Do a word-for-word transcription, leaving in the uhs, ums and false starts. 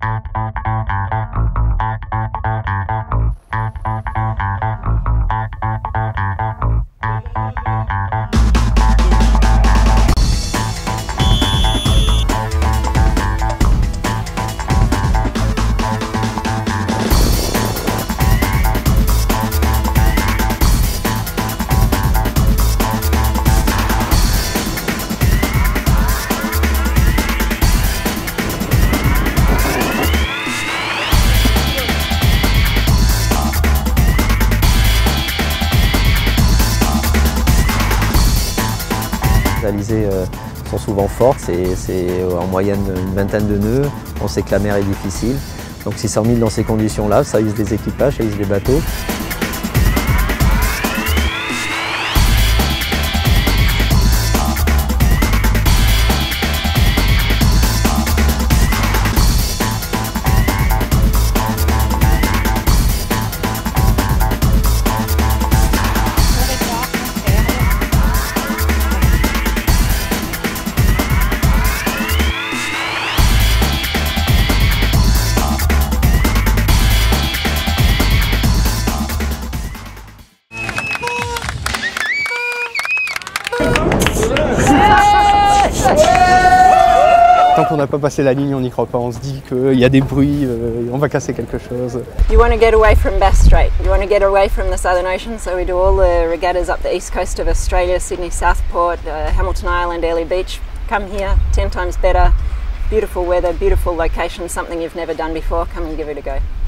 Les alizés euh, sont souvent fortes, c'est en moyenne une vingtaine de nœuds, on sait que la mer est difficile. Donc six cent mille dans ces conditions-là, ça use des équipages, ça use des bateaux. Tant qu'on n'a pas passé la ligne, on n'y croit pas. On se dit qu'il y a des bruits, euh, on va casser quelque chose. You want to get away from Bass Strait. You want to get away from the Southern Ocean, so we do all the regattas up the east coast of Australia, Sydney Southport, uh, Hamilton Island, Airlie Beach. Come here, ten times better. Beautiful weather, beautiful location, something you've never done before. Come and give it a go.